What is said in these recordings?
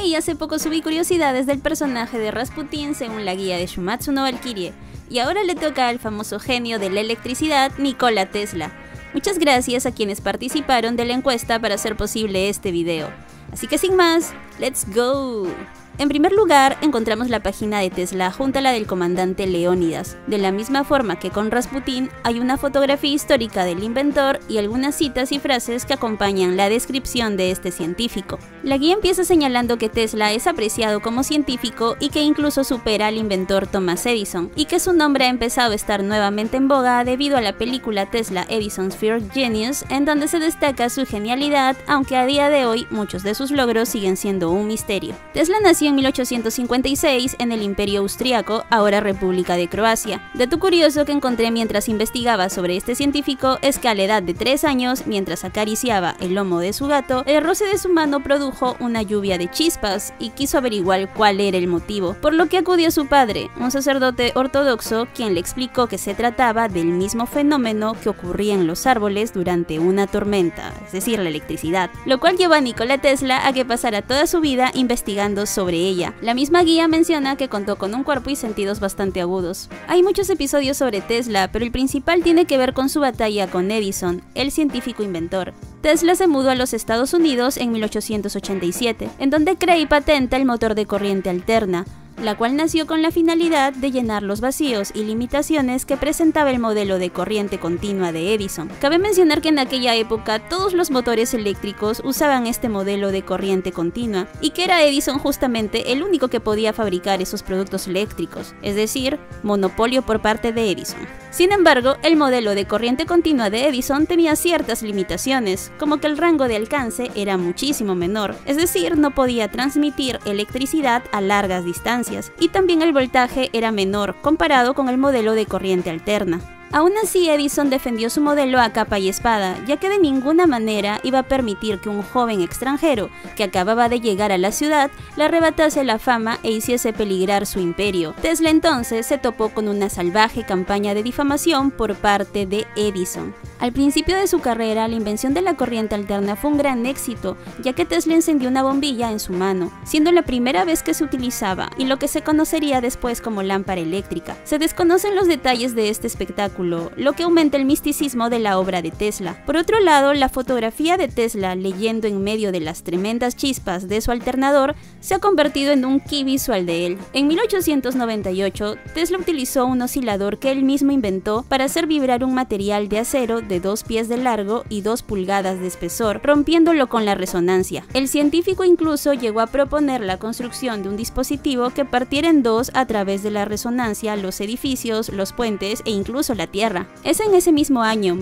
y hace poco subí curiosidades del personaje de Rasputin según la guía de Shumatsu no Valkyrie, y ahora le toca al famoso genio de la electricidad, Nikola Tesla. Muchas gracias a quienes participaron de la encuesta para hacer posible este video. Así que sin más, ¡let's go! En primer lugar, encontramos la página de Tesla junto a la del comandante Leónidas. De la misma forma que con Rasputin, hay una fotografía histórica del inventor y algunas citas y frases que acompañan la descripción de este científico. La guía empieza señalando que Tesla es apreciado como científico y que incluso supera al inventor Thomas Edison, y que su nombre ha empezado a estar nuevamente en boga debido a la película Tesla Edison's First Genius, en donde se destaca su genialidad, aunque a día de hoy muchos de sus logros siguen siendo un misterio. Tesla nació en 1856 en el Imperio Austriaco, ahora República de Croacia. Dato curioso que encontré mientras investigaba sobre este científico es que a la edad de 3 años, mientras acariciaba el lomo de su gato, el roce de su mano produjo una lluvia de chispas y quiso averiguar cuál era el motivo, por lo que acudió a su padre, un sacerdote ortodoxo, quien le explicó que se trataba del mismo fenómeno que ocurría en los árboles durante una tormenta, es decir, la electricidad, lo cual llevó a Nikola Tesla a que pasara toda su vida investigando sobre ella. La misma guía menciona que contó con un cuerpo y sentidos bastante agudos. Hay muchos episodios sobre Tesla, pero el principal tiene que ver con su batalla con Edison, el científico inventor. Tesla se mudó a los Estados Unidos en 1887, en donde crea y patenta el motor de corriente alterna, la cual nació con la finalidad de llenar los vacíos y limitaciones que presentaba el modelo de corriente continua de Edison. Cabe mencionar que en aquella época todos los motores eléctricos usaban este modelo de corriente continua, y que era Edison justamente el único que podía fabricar esos productos eléctricos, es decir, monopolio por parte de Edison. Sin embargo, el modelo de corriente continua de Edison tenía ciertas limitaciones, como que el rango de alcance era muchísimo menor, es decir, no podía transmitir electricidad a largas distancias, y también el voltaje era menor comparado con el modelo de corriente alterna. Aún así, Edison defendió su modelo a capa y espada, ya que de ninguna manera iba a permitir que un joven extranjero que acababa de llegar a la ciudad le arrebatase la fama e hiciese peligrar su imperio. Tesla entonces se topó con una salvaje campaña de difamación por parte de Edison. Al principio de su carrera, la invención de la corriente alterna fue un gran éxito, ya que Tesla encendió una bombilla en su mano, siendo la primera vez que se utilizaba y lo que se conocería después como lámpara eléctrica. Se desconocen los detalles de este espectáculo, lo que aumenta el misticismo de la obra de Tesla. Por otro lado, la fotografía de Tesla leyendo en medio de las tremendas chispas de su alternador se ha convertido en un key visual de él. En 1898, Tesla utilizó un oscilador que él mismo inventó para hacer vibrar un material de acero de 2 pies de largo y 2 pulgadas de espesor, rompiéndolo con la resonancia. El científico incluso llegó a proponer la construcción de un dispositivo que partiera en dos a través de la resonancia los edificios, los puentes e incluso la tierra. Es en ese mismo año,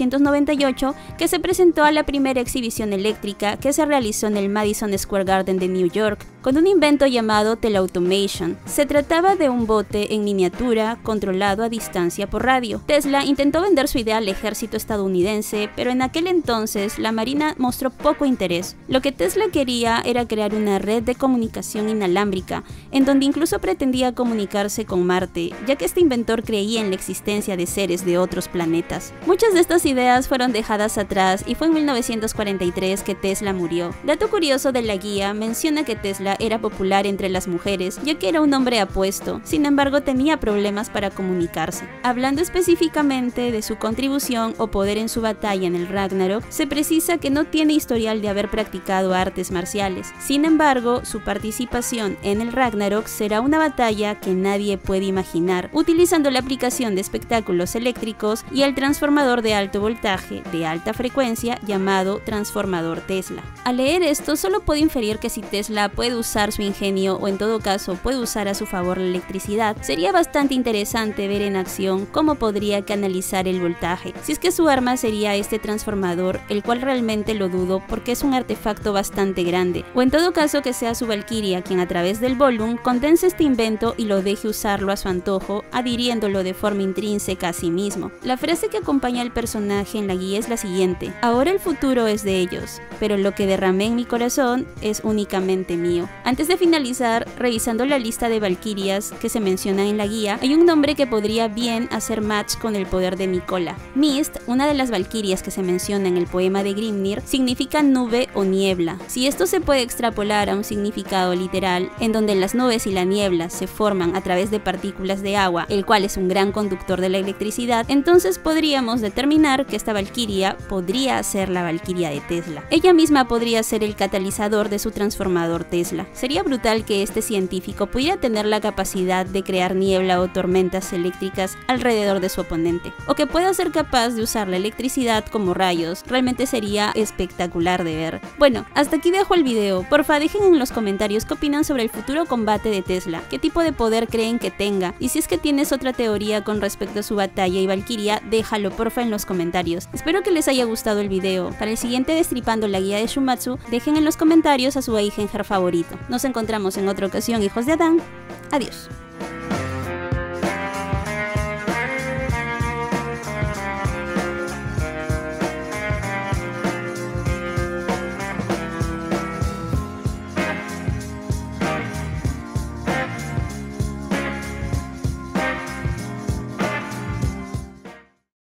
1898, que se presentó a la primera exhibición eléctrica que se realizó en el Madison Square Garden de New York, con un invento llamado Teleautomation. Se trataba de un bote en miniatura controlado a distancia por radio. Tesla intentó vender su idea al ejército estadounidense, pero en aquel entonces la Marina mostró poco interés. Lo que Tesla quería era crear una red de comunicación inalámbrica, en donde incluso pretendía comunicarse con Marte, ya que este inventor creía en la existencia de seres de otros planetas. Muchas de estas ideas fueron dejadas atrás y fue en 1943 que Tesla murió. Dato curioso de la guía menciona que Tesla era popular entre las mujeres, ya que era un hombre apuesto, sin embargo tenía problemas para comunicarse. Hablando específicamente de su contribución o poder en su batalla en el Ragnarok, se precisa que no tiene historial de haber practicado artes marciales. Sin embargo, su participación en el Ragnarok será una batalla que nadie puede imaginar, utilizando la aplicación de espectáculos eléctricos y el transformador de alto voltaje de alta frecuencia llamado transformador Tesla. Al leer esto, solo puedo inferir que si Tesla puede usar su ingenio o en todo caso puede usar a su favor la electricidad, sería bastante interesante ver en acción cómo podría canalizar el voltaje, si es que su arma sería este transformador, el cual realmente lo dudo porque es un artefacto bastante grande, o en todo caso que sea su Valkyria quien a través del Volume condense este invento y lo deje usarlo a su antojo, adhiriéndolo de forma intrínseca a sí mismo. La frase que acompaña al personaje en la guía es la siguiente: ahora el futuro es de ellos, pero lo que derramé en mi corazón es únicamente mío. Antes de finalizar, revisando la lista de Valkyrias que se mencionan en la guía, hay un nombre que podría bien hacer match con el poder de Nikola: Mist, una de las valquirias que se menciona en el poema de Grimnir, significa nube o niebla. Si esto se puede extrapolar a un significado literal, en donde las nubes y la niebla se forman a través de partículas de agua, el cual es un gran conductor de la electricidad, entonces podríamos determinar que esta valquiria podría ser la valquiria de Tesla. Ella misma podría ser el catalizador de su transformador Tesla. Sería brutal que este científico pudiera tener la capacidad de crear niebla o tormentas eléctricas alrededor de su oponente, o que pueda ser capaz de usar la electricidad como rayos. Realmente sería espectacular de ver. Bueno, hasta aquí dejo el video. Porfa, dejen en los comentarios qué opinan sobre el futuro combate de Tesla, qué tipo de poder creen que tenga, y si es que tienes otra teoría con respecto a su batalla y valquiria, déjalo porfa en los comentarios. Espero que les haya gustado el video. Para el siguiente Destripando la guía de Shumatsu, dejen en los comentarios a su Eigenher favorito. Nos encontramos en otra ocasión, hijos de Adán. Adiós.